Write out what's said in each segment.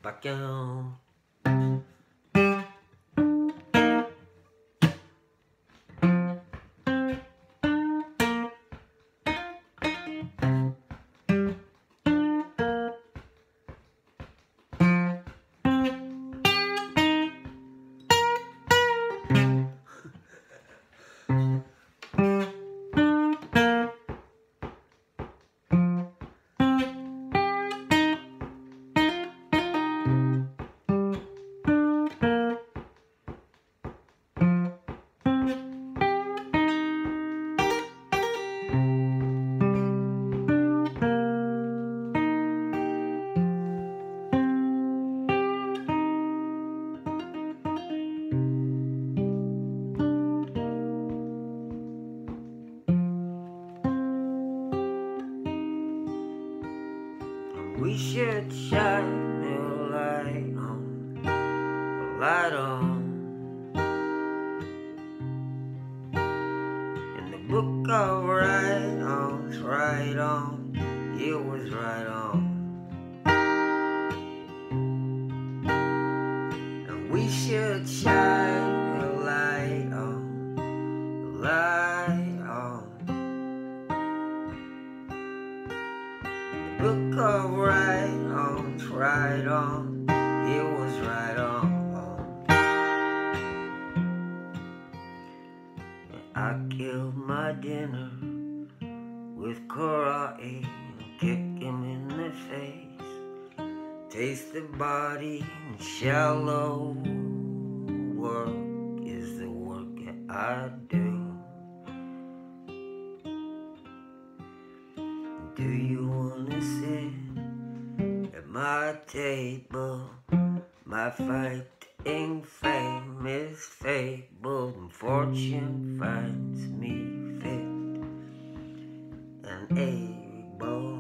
Bacão. We should shine a light on, in the book of right on, it was right on. And we should shine a light on, book of right on, it was right on. I killed my dinner with karate, kick him in the face, taste the body, and shallow work is the work that I do. Do you wanna sit at my table? My fighting fame is fabled, and fortune finds me fit and able.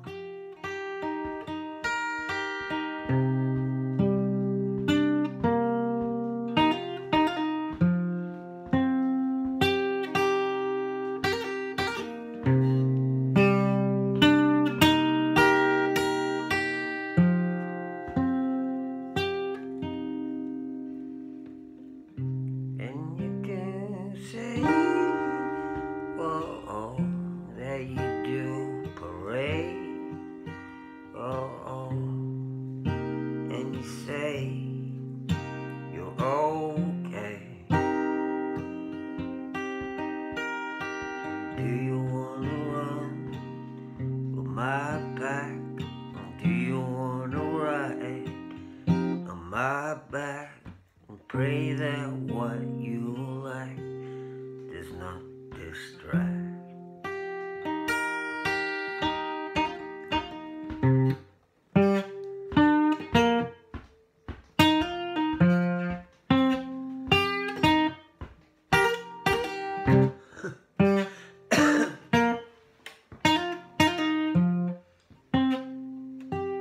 And you say you're okay. Do you wanna run with my pack? Do you wanna ride on my back and pray that what you like does not distract?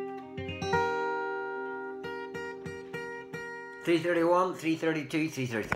331, 332, 333.